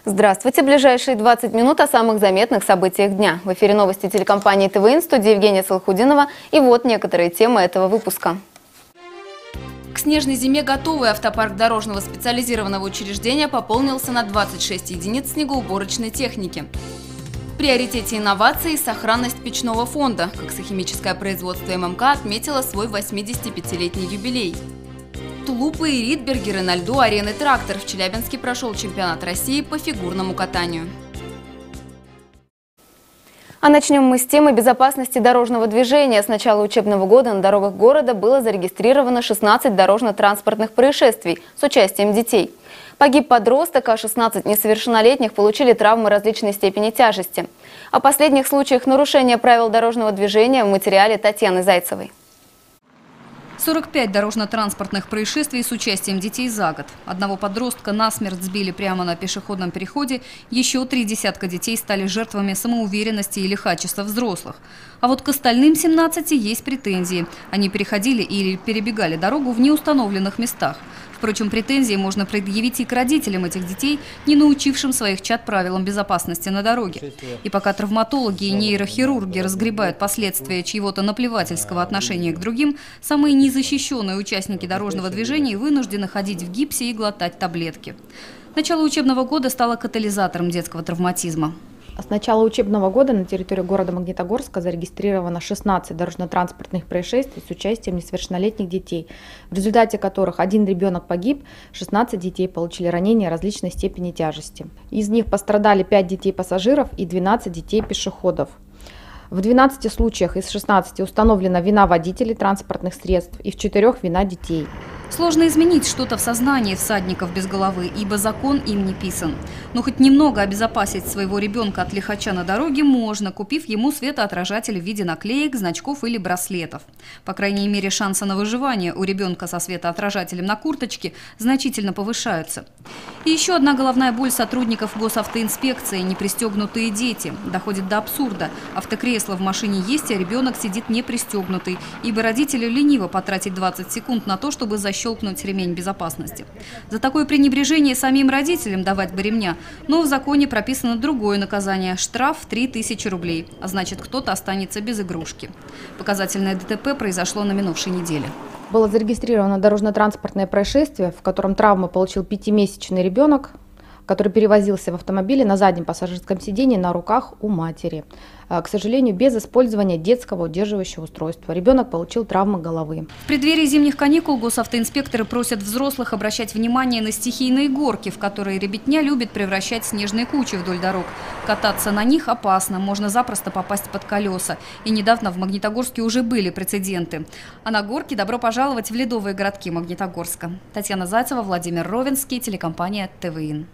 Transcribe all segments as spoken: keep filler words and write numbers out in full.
Здравствуйте. Ближайшие двадцать минут о самых заметных событиях дня. В эфире новости телекомпании ТВИН, в студии Евгения Салахудинова. И вот некоторые темы этого выпуска. К снежной зиме готовый автопарк дорожного специализированного учреждения пополнился на двадцать шесть единиц снегоуборочной техники. В приоритете инноваций – сохранность печного фонда. Коксохимическое производство ММК отметило свой восьмидесятипятилетний юбилей. Тулупы и ридбергеры на льду арены «Трактор». В Челябинске прошел чемпионат России по фигурному катанию. А начнем мы с темы безопасности дорожного движения. С начала учебного года на дорогах города было зарегистрировано шестнадцать дорожно-транспортных происшествий с участием детей. Погиб подросток, а шестнадцать несовершеннолетних получили травмы различной степени тяжести. О последних случаях нарушения правил дорожного движения в материале Татьяны Зайцевой. сорок пять дорожно-транспортных происшествий с участием детей за год. Одного подростка насмерть сбили прямо на пешеходном переходе, еще три десятка детей стали жертвами самоуверенности и лихачества взрослых. А вот к остальным семнадцати есть претензии. Они переходили или перебегали дорогу в неустановленных местах. Впрочем, претензии можно предъявить и к родителям этих детей, не научившим своих чад правилам безопасности на дороге. И пока травматологи и нейрохирурги разгребают последствия чьего-то наплевательского отношения к другим, самые незащищенные участники дорожного движения вынуждены ходить в гипсе и глотать таблетки. Начало учебного года стало катализатором детского травматизма. С начала учебного года на территории города Магнитогорска зарегистрировано шестнадцать дорожно-транспортных происшествий с участием несовершеннолетних детей, в результате которых один ребенок погиб, шестнадцать детей получили ранения различной степени тяжести. Из них пострадали пять детей-пассажиров и двенадцать детей-пешеходов. В двенадцати случаях из шестнадцати установлена вина водителей транспортных средств и в четырёх вина детей. Сложно изменить что-то в сознании всадников без головы, ибо закон им не писан. Но хоть немного обезопасить своего ребенка от лихача на дороге можно, купив ему светоотражатель в виде наклеек, значков или браслетов. По крайней мере, шансы на выживание у ребенка со светоотражателем на курточке значительно повышаются. И еще одна головная боль сотрудников госавтоинспекции – непристегнутые дети. Доходит до абсурда. Автокресло в машине есть, а ребенок сидит не пристегнутый, ибо родители лениво потратить двадцать секунд на то, чтобы защелкнуть щелкнуть ремень безопасности. За такое пренебрежение самим родителям давать бы ремня, но в законе прописано другое наказание – штраф в три тысячи рублей, а значит, кто-то останется без игрушки. Показательное ДТП произошло на минувшей неделе. Было зарегистрировано дорожно-транспортное происшествие, в котором травму получил пятимесячный ребенок, который перевозился в автомобиле на заднем пассажирском сидении на руках у матери. К сожалению, без использования детского удерживающего устройства. Ребенок получил травмы головы. В преддверии зимних каникул госавтоинспекторы просят взрослых обращать внимание на стихийные горки, в которые ребятня любит превращать снежные кучи вдоль дорог. Кататься на них опасно, можно запросто попасть под колеса. И недавно в Магнитогорске уже были прецеденты. А на горке добро пожаловать в ледовые городки Магнитогорска. Татьяна Зайцева, Владимир Ровенский, телекомпания ТВИН.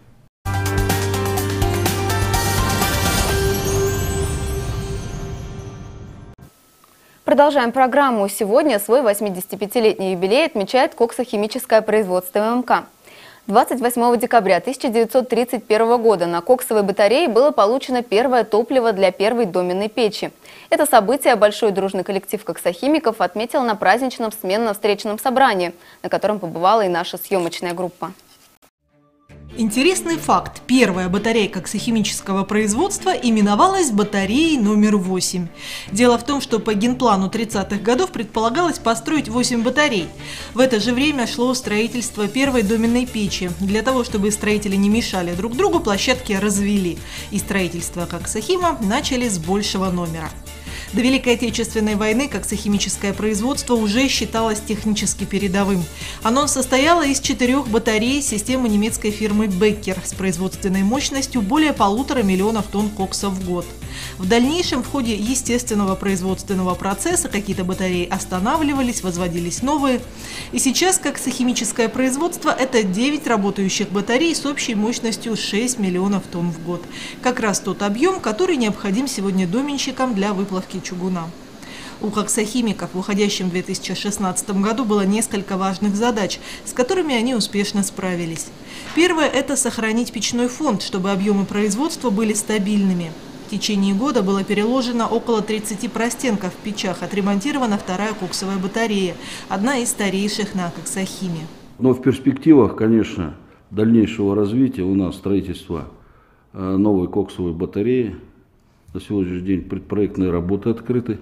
Продолжаем программу. Сегодня свой восьмидесятипятилетний юбилей отмечает коксохимическое производство ММК. двадцать восьмого декабря тысяча девятьсот тридцать первого года на коксовой батарее было получено первое топливо для первой доменной печи. Это событие большой дружный коллектив коксохимиков отметил на праздничном сменно-встречном собрании, на котором побывала и наша съемочная группа. Интересный факт. Первая батарея коксохимического производства именовалась батареей номер восемь. Дело в том, что по генплану тридцатых годов предполагалось построить восемь батарей. В это же время шло строительство первой доменной печи. Для того, чтобы строители не мешали друг другу, площадки развели. И строительство коксохима начали с большего номера. До Великой Отечественной войны коксохимическое производство уже считалось технически передовым. Оно состояло из четырех батарей системы немецкой фирмы Беккер с производственной мощностью более полутора миллионов тонн кокса в год. В дальнейшем в ходе естественного производственного процесса какие-то батареи останавливались, возводились новые. И сейчас коксохимическое производство – это девять работающих батарей с общей мощностью шесть миллионов тонн в год. Как раз тот объем, который необходим сегодня доменщикам для выплавки чугуна. У коксохимиков в уходящем две тысячи шестнадцатом году было несколько важных задач, с которыми они успешно справились. Первое – это сохранить печной фонд, чтобы объемы производства были стабильными. В течение года было переложено около тридцати простенков в печах, отремонтирована вторая коксовая батарея, одна из старейших на коксохиме. Но в перспективах, конечно, дальнейшего развития у нас строительство новой коксовой батареи. На сегодняшний день предпроектные работы открыты.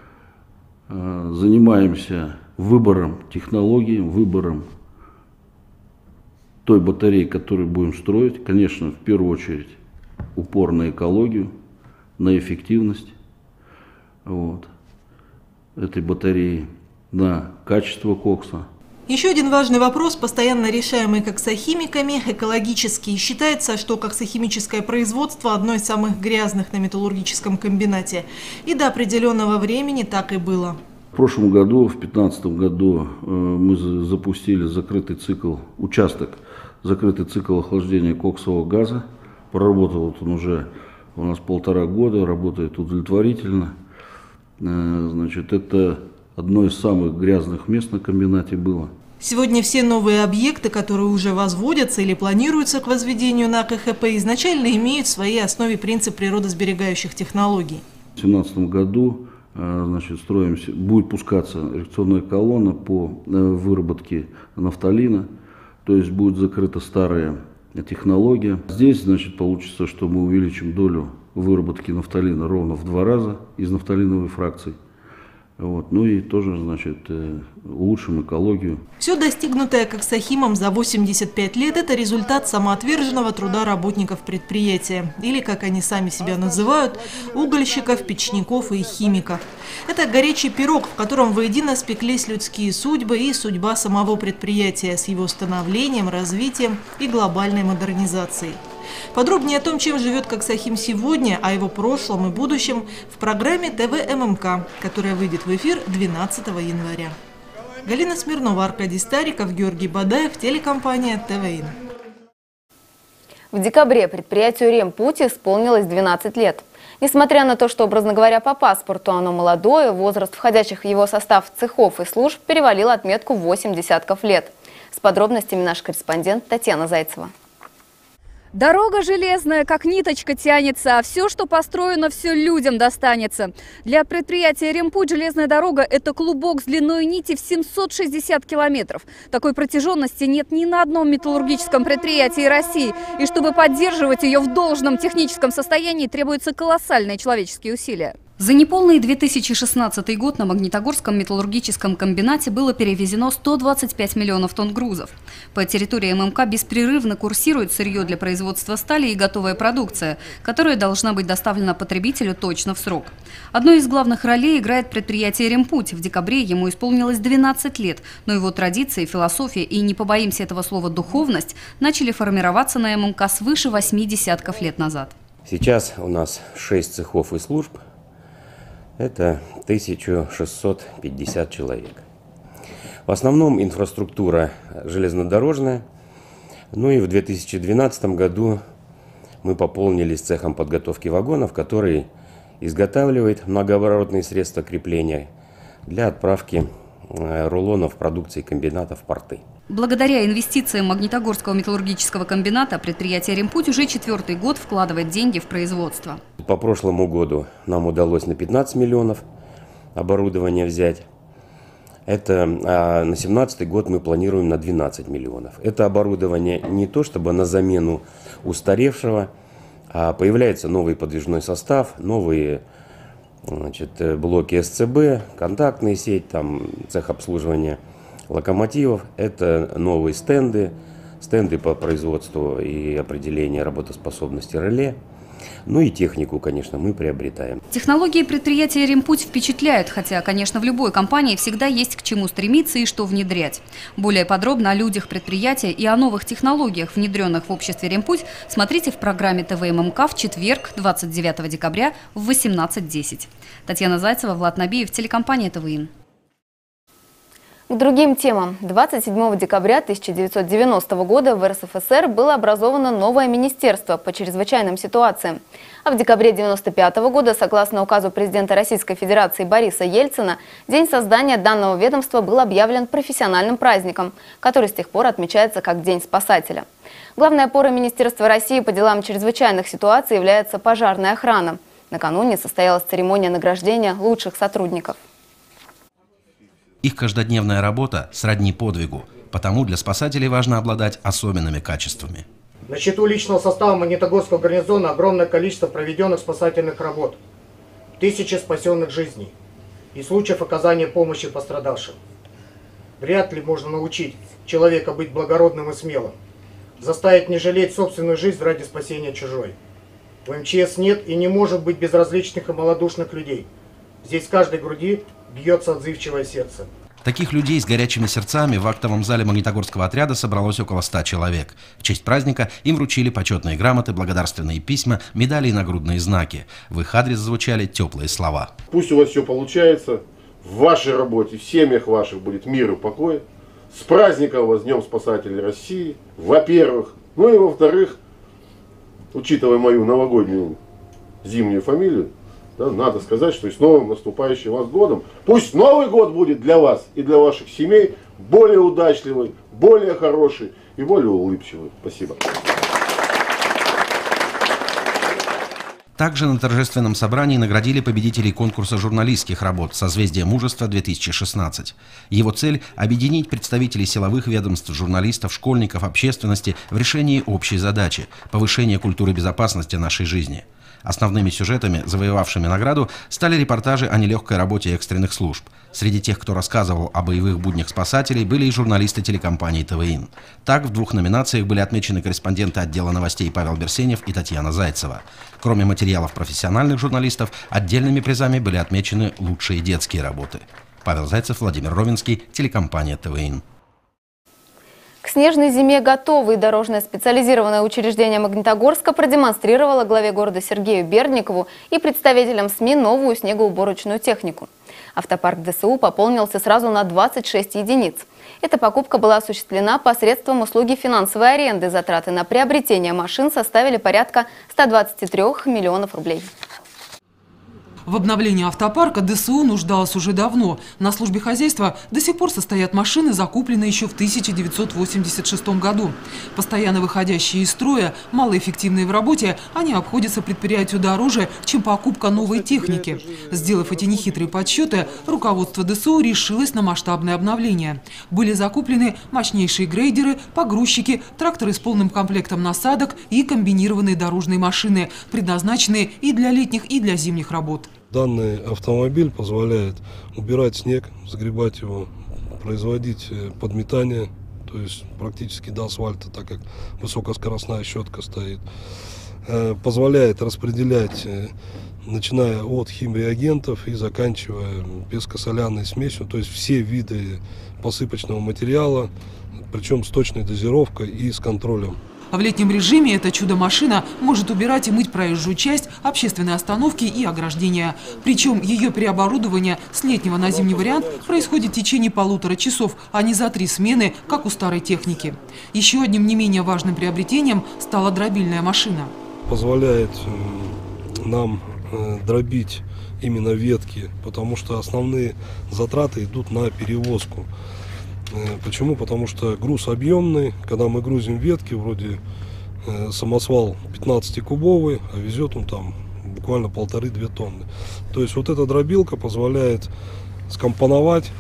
Занимаемся выбором технологий, выбором той батареи, которую будем строить. Конечно, в первую очередь упор на экологию, на эффективность вот, этой батареи, на качество кокса. Еще один важный вопрос, постоянно решаемый коксохимиками, экологический. Считается, что коксохимическое производство одно из самых грязных на металлургическом комбинате. И до определенного времени так и было. В прошлом году, в две тысячи пятнадцатом году, мы запустили закрытый цикл, участок, закрытый цикл охлаждения коксового газа. Проработал он уже у нас полтора года, работает удовлетворительно. Значит, это одно из самых грязных мест на комбинате было. Сегодня все новые объекты, которые уже возводятся или планируются к возведению на ка ха пэ, изначально имеют в своей основе принцип природосберегающих технологий. В две тысячи семнадцатом году значит, строимся, будет пускаться реакционная колонна по выработке нафталина, то есть будет закрыта старая технология. Здесь, значит, получится, что мы увеличим долю выработки нафталина ровно в два раза из нафталиновой фракции. Вот. Ну и тоже, значит, улучшим экологию. Все достигнутое коксохимом за восемьдесят пять лет – это результат самоотверженного труда работников предприятия. Или, как они сами себя называют, угольщиков, печников и химиков. Это горячий пирог, в котором воедино спеклись людские судьбы и судьба самого предприятия с его становлением, развитием и глобальной модернизацией. Подробнее о том, чем живет Коксохим сегодня, о его прошлом и будущем в программе тэ вэ эм эм ка, которая выйдет в эфир двенадцатого января. Галина Смирнова, Аркадий Стариков, Георгий Бадаев, телекомпания тэ вэ ин. В декабре предприятию «Ремпуть» исполнилось двенадцать лет. Несмотря на то, что, образно говоря, по паспорту оно молодое, возраст входящих в его состав цехов и служб перевалил отметку в восемь десятков лет. С подробностями наш корреспондент Татьяна Зайцева. Дорога железная, как ниточка тянется, а все, что построено, все людям достанется. Для предприятия «Ремпуть» железная дорога – это клубок с длиной нити в семьсот шестьдесят километров. Такой протяженности нет ни на одном металлургическом предприятии России. И чтобы поддерживать ее в должном техническом состоянии, требуются колоссальные человеческие усилия. За неполный две тысячи шестнадцатый год на Магнитогорском металлургическом комбинате было перевезено сто двадцать пять миллионов тонн грузов. По территории эм эм ка беспрерывно курсирует сырье для производства стали и готовая продукция, которая должна быть доставлена потребителю точно в срок. Одной из главных ролей играет предприятие «Ремпуть». В декабре ему исполнилось двенадцать лет, но его традиции, философия и, не побоимся этого слова, духовность начали формироваться на эм эм ка свыше восьми десятков лет назад. Сейчас у нас шесть цехов и служб. Это тысяча шестьсот пятьдесят человек. В основном инфраструктура железнодорожная. Ну и в две тысячи двенадцатом году мы пополнились цехом подготовки вагонов, который изготавливает многооборотные средства крепления для отправки рулонов продукции комбината в порты. Благодаря инвестициям Магнитогорского металлургического комбината предприятие «Ремпуть» уже четвертый год вкладывает деньги в производство. По прошлому году нам удалось на пятнадцать миллионов оборудования взять. Это, а на семнадцатый год мы планируем на двенадцать миллионов. Это оборудование не то чтобы на замену устаревшего, а появляется новый подвижной состав, новые, значит, блоки эс цэ бэ, контактная сеть, там, цех обслуживания локомотивов. Это новые стенды, стенды по производству и определению работоспособности реле. Ну и технику, конечно, мы приобретаем. Технологии предприятия «Ремпуть» впечатляют, хотя, конечно, в любой компании всегда есть к чему стремиться и что внедрять. Более подробно о людях предприятия и о новых технологиях, внедренных в обществе «Ремпуть», смотрите в программе тэ вэ эм эм ка в четверг, двадцать девятого декабря в восемнадцать десять. Татьяна Зайцева, Влад Набиев, телекомпания тэ вэ ин. К другим темам. двадцать седьмого декабря тысяча девятьсот девяностого года в эр эс эф эс эр было образовано новое министерство по чрезвычайным ситуациям. А в декабре девяносто пятого года, согласно указу президента Российской Федерации Бориса Ельцина, день создания данного ведомства был объявлен профессиональным праздником, который с тех пор отмечается как День спасателя. Главной опорой Министерства России по делам чрезвычайных ситуаций является пожарная охрана. Накануне состоялась церемония награждения лучших сотрудников. Их каждодневная работа сродни подвигу, потому для спасателей важно обладать особенными качествами. На счету личного состава Магнитогорского гарнизона огромное количество проведенных спасательных работ, тысячи спасенных жизней и случаев оказания помощи пострадавшим. Вряд ли можно научить человека быть благородным и смелым, заставить не жалеть собственную жизнь ради спасения чужой. В эм че эс нет и не может быть безразличных и малодушных людей. Здесь в каждой груди бьется отзывчивое сердце. Таких людей с горячими сердцами в актовом зале Магнитогорского отряда собралось около ста человек. В честь праздника им вручили почетные грамоты, благодарственные письма, медали и нагрудные знаки. В их адрес звучали теплые слова. Пусть у вас все получается, в вашей работе, в семьях ваших будет мир и покой. С праздником вас, Днем Спасателей России, во-первых. Ну и во-вторых, учитывая мою новогоднюю зимнюю фамилию, да, надо сказать, что и с новым наступающим вас годом. Пусть Новый год будет для вас и для ваших семей более удачливый, более хороший и более улыбчивый. Спасибо. Также на торжественном собрании наградили победителей конкурса журналистских работ «Созвездие мужества-две тысячи шестнадцать». Его цель – объединить представителей силовых ведомств, журналистов, школьников, общественности в решении общей задачи – повышения культуры безопасности нашей жизни. Основными сюжетами, завоевавшими награду, стали репортажи о нелегкой работе экстренных служб. Среди тех, кто рассказывал о боевых буднях спасателей, были и журналисты телекомпании ТВИН. Так, в двух номинациях были отмечены корреспонденты отдела новостей Павел Берсенев и Татьяна Зайцева. Кроме материалов профессиональных журналистов, отдельными призами были отмечены лучшие детские работы. Павел Зайцев, Владимир Ровенский, телекомпания ТВИН. К снежной зиме готовы, и дорожное специализированное учреждение Магнитогорска продемонстрировало главе города Сергею Бердникову и представителям СМИ новую снегоуборочную технику. Автопарк дэ эс у пополнился сразу на двадцать шесть единиц. Эта покупка была осуществлена посредством услуги финансовой аренды. Затраты на приобретение машин составили порядка ста двадцати трёх миллионов рублей. В обновлении автопарка дэ эс у нуждалась уже давно. На службе хозяйства до сих пор состоят машины, закупленные еще в тысяча девятьсот восемьдесят шестом году. Постоянно выходящие из строя, малоэффективные в работе, они обходятся предприятию дороже, чем покупка новой техники. Сделав эти нехитрые подсчеты, руководство дэ эс у решилось на масштабное обновление. Были закуплены мощнейшие грейдеры, погрузчики, тракторы с полным комплектом насадок и комбинированные дорожные машины, предназначенные и для летних, и для зимних работ. Данный автомобиль позволяет убирать снег, загребать его, производить подметание, то есть практически до асфальта, так как высокоскоростная щетка стоит. Позволяет распределять, начиная от химреагентов и заканчивая пескосоляной смесью, то есть все виды посыпочного материала, причем с точной дозировкой и с контролем. А в летнем режиме эта чудо-машина может убирать и мыть проезжую часть, общественные остановки и ограждения. Причем ее переоборудование с летнего на зимний вариант происходит в течение полутора часов, а не за три смены, как у старой техники. Еще одним не менее важным приобретением стала дробильная машина. Позволяет нам дробить именно ветки, потому что основные затраты идут на перевозку. Почему? Потому что груз объемный, когда мы грузим ветки, вроде э, самосвал пятнадцатикубовый, а везет он там буквально полторы-две тонны. То есть вот эта дробилка позволяет скомпоновать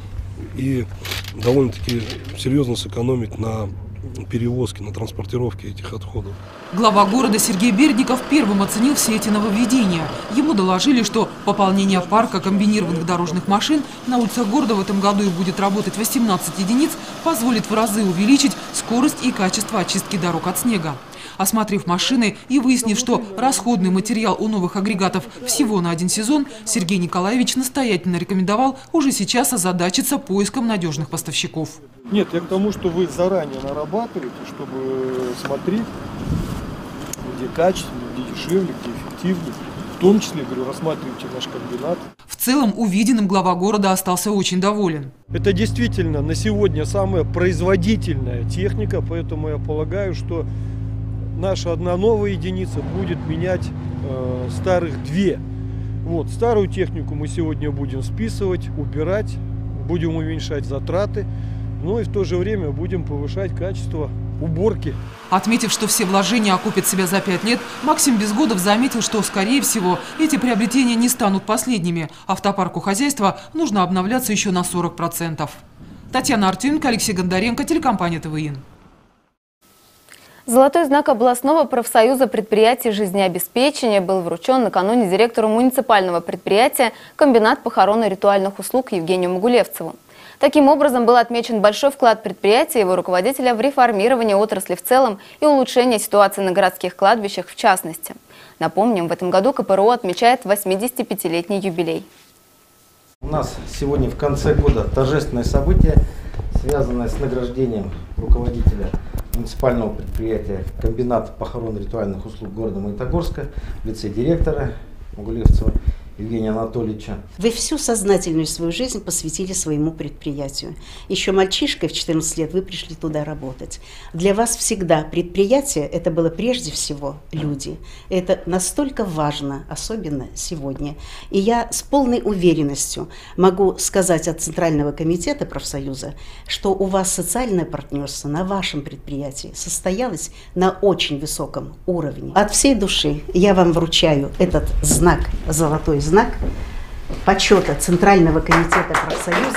и довольно-таки серьезно сэкономить на перевозке, на транспортировке этих отходов. Глава города Сергей Бердников первым оценил все эти нововведения. Ему доложили, что пополнение парка комбинированных дорожных машин на улицах города в этом году и будет работать восемнадцать единиц, позволит в разы увеличить скорость и качество очистки дорог от снега. Осмотрев машины и выяснив, что расходный материал у новых агрегатов всего на один сезон, Сергей Николаевич настоятельно рекомендовал уже сейчас озадачиться поиском надежных поставщиков. Нет, я к тому, что вы заранее нарабатываете, чтобы смотреть, где качественно, где дешевле, где эффективнее. В том числе, говорю, рассматривайте наш комбинат. В целом, увиденным глава города остался очень доволен. Это действительно на сегодня самая производительная техника, поэтому я полагаю, что наша одна новая единица будет менять э, старых две. Вот, старую технику мы сегодня будем списывать, убирать, будем уменьшать затраты, но и в то же время будем повышать качество уборки. Отметив, что все вложения окупят себя за пять лет, Максим Безгодов заметил, что, скорее всего, эти приобретения не станут последними. Автопарку хозяйства нужно обновляться еще на сорок процентов. Татьяна Артеменко, Алексей Гондаренко, телекомпания ТВИН. Золотой знак областного профсоюза предприятий жизнеобеспечения был вручен накануне директору муниципального предприятия «Комбинат похоронно-ритуальных услуг» Евгению Могулевцеву. Таким образом, был отмечен большой вклад предприятия и его руководителя в реформирование отрасли в целом и улучшение ситуации на городских кладбищах в частности. Напомним, в этом году ка пэ эр о отмечает восьмидесятипятилетний юбилей. У нас сегодня в конце года торжественное событие, связанное с награждением руководителя муниципального предприятия «Комбинат похоронно-ритуальных услуг» города Магнитогорска в лице директора Могулевцева Евгения Анатольевича. Вы всю сознательную свою жизнь посвятили своему предприятию. Еще мальчишкой в четырнадцать лет вы пришли туда работать. Для вас всегда предприятие – это было прежде всего люди. Это настолько важно, особенно сегодня. И я с полной уверенностью могу сказать от Центрального комитета профсоюза, что у вас социальное партнерство на вашем предприятии состоялось на очень высоком уровне. От всей души я вам вручаю этот знак, золотой знак почета Центрального комитета профсоюза.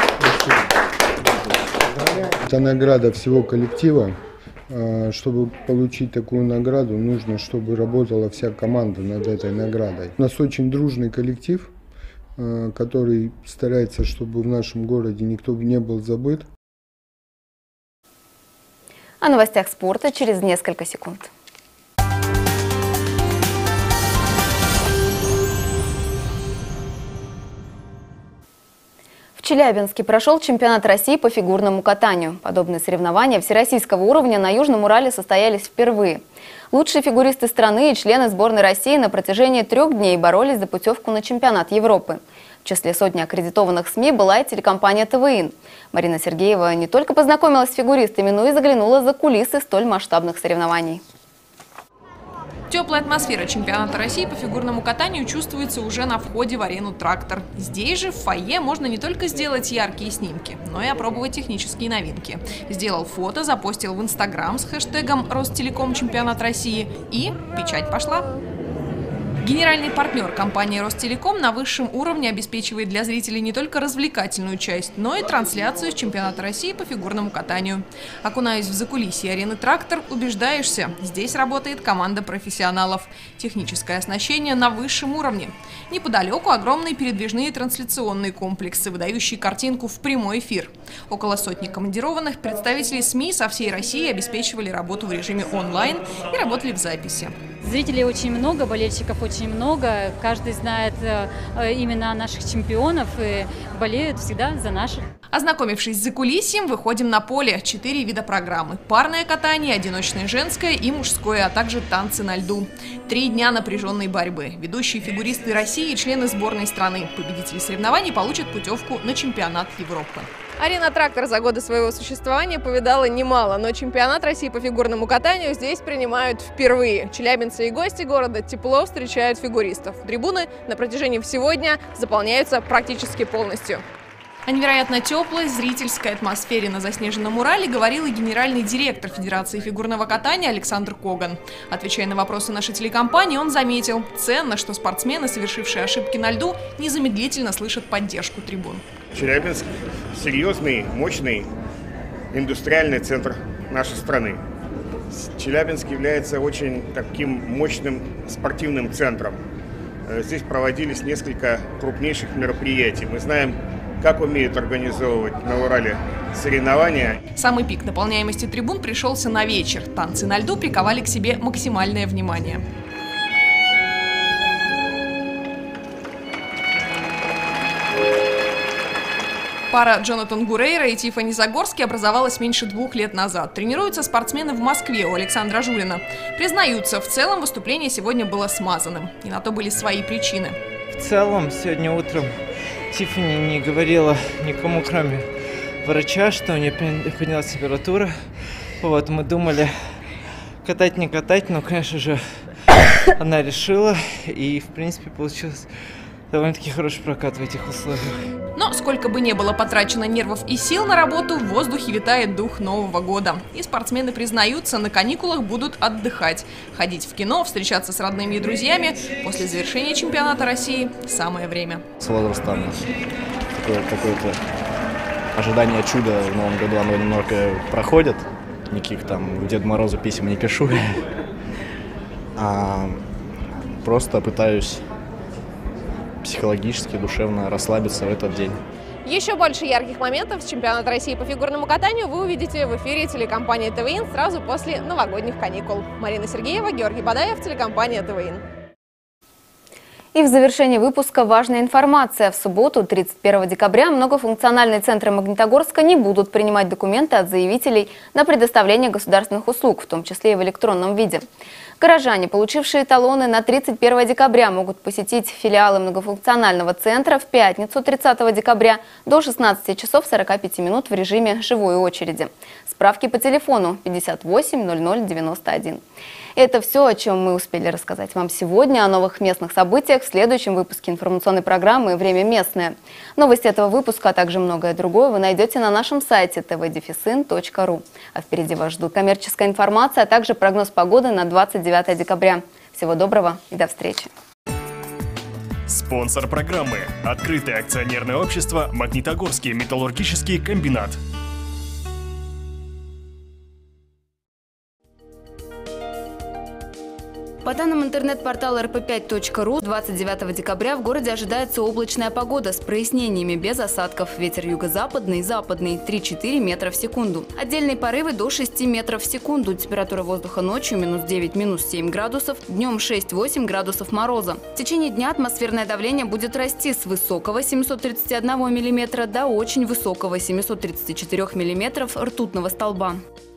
Это награда всего коллектива. Чтобы получить такую награду, нужно, чтобы работала вся команда над этой наградой. У нас очень дружный коллектив, который старается, чтобы в нашем городе никто не был забыт. О новостях спорта через несколько секунд. В Челябинске прошел чемпионат России по фигурному катанию. Подобные соревнования всероссийского уровня на Южном Урале состоялись впервые. Лучшие фигуристы страны и члены сборной России на протяжении трех дней боролись за путевку на чемпионат Европы. В числе сотни аккредитованных СМИ была и телекомпания тэ вэ ин. Марина Сергеева не только познакомилась с фигуристами, но и заглянула за кулисы столь масштабных соревнований. Теплая атмосфера чемпионата России по фигурному катанию чувствуется уже на входе в арену «Трактор». Здесь же, в фойе, можно не только сделать яркие снимки, но и опробовать технические новинки. Сделал фото, запостил в Инстаграм с хэштегом «Ростелеком чемпионат России» и печать пошла. Генеральный партнер компании «Ростелеком» на высшем уровне обеспечивает для зрителей не только развлекательную часть, но и трансляцию с чемпионата России по фигурному катанию. Окунаясь в закулисье арены «Трактор», убеждаешься, здесь работает команда профессионалов. Техническое оснащение на высшем уровне. Неподалеку огромные передвижные трансляционные комплексы, выдающие картинку в прямой эфир. Около сотни командированных представителей СМИ со всей России обеспечивали работу в режиме онлайн и работали в записи. Зрителей очень много, болельщиков очень много. Каждый знает э, имена наших чемпионов и болеют всегда за наших. Ознакомившись с закулисьем, выходим на поле. Четыре вида программы. Парное катание, одиночное женское и мужское, а также танцы на льду. Три дня напряженной борьбы. Ведущие фигуристы России и члены сборной страны. Победители соревнований получат путевку на чемпионат Европы. Арена «Трактор» за годы своего существования повидала немало, но чемпионат России по фигурному катанию здесь принимают впервые. Челябинцы и гости города тепло встречают фигуристов. Трибуны на протяжении всего дня заполняются практически полностью. О невероятно теплой зрительской атмосфере на заснеженном Урале говорил и генеральный директор Федерации фигурного катания Александр Коган. Отвечая на вопросы нашей телекомпании, он заметил, ценно, что спортсмены, совершившие ошибки на льду, незамедлительно слышат поддержку трибун. Челябинск – серьезный, мощный индустриальный центр нашей страны. Челябинск является очень таким мощным спортивным центром. Здесь проводились несколько крупнейших мероприятий. Мы знаем, как умеют организовывать на Урале соревнования. Самый пик наполняемости трибун пришелся на вечер. Танцы на льду приковали к себе максимальное внимание. Пара Джонатан Гурейра и Тиффани Загорский образовалась меньше двух лет назад. Тренируются спортсмены в Москве у Александра Жулина. Признаются, в целом выступление сегодня было смазанным. И на то были свои причины. В целом, сегодня утром Тиффани не говорила никому, кроме врача, что у нее поднялась температура. Вот, мы думали, катать не катать, но, конечно же, она решила. И, в принципе, получилось довольно-таки хороший прокат в этих условиях. Но сколько бы ни было потрачено нервов и сил на работу, в воздухе витает дух Нового года. И спортсмены признаются, на каникулах будут отдыхать. Ходить в кино, встречаться с родными и друзьями. После завершения чемпионата России самое время. С возрастом какое-то ожидание чуда в Новом году, оно немного проходит. никаких там Деду Морозу писем не пишу, а просто пытаюсь психологически, душевно расслабиться в этот день. Еще больше ярких моментов с чемпионата России по фигурному катанию вы увидите в эфире телекомпании ТВИН сразу после новогодних каникул. Марина Сергеева, Георгий Бадаев, телекомпания ТВИН. И в завершении выпуска важная информация. В субботу, тридцать первого декабря, многофункциональные центры Магнитогорска не будут принимать документы от заявителей на предоставление государственных услуг, в том числе и в электронном виде. Горожане, получившие талоны на тридцать первое декабря, могут посетить филиалы многофункционального центра в пятницу, тридцатого декабря, до шестнадцати часов сорока пяти минут в режиме живой очереди. Справки по телефону пятьдесят восемь ноль ноль девяносто один. Это все, о чем мы успели рассказать вам сегодня. О новых местных событиях в следующем выпуске информационной программы «Время местное». Новости этого выпуска, а также многое другое вы найдете на нашем сайте тэ вэ дефис ин точка ру. А впереди вас ждут коммерческая информация, а также прогноз погоды на двадцать девятое декабря. Всего доброго и до встречи. Спонсор программы – открытое акционерное общество «Магнитогорский металлургический комбинат». По данным интернет-портала эр пэ пять точка ру, двадцать девятого декабря в городе ожидается облачная погода с прояснениями без осадков. Ветер юго-западный, западный три-четыре метра в секунду. Отдельные порывы до шести метров в секунду. Температура воздуха ночью минус девять, минус семь градусов, днем шесть-восемь градусов мороза. В течение дня атмосферное давление будет расти с высокого семисот тридцати одного миллиметра до очень высокого семисот тридцати четырёх миллиметров ртутного столба.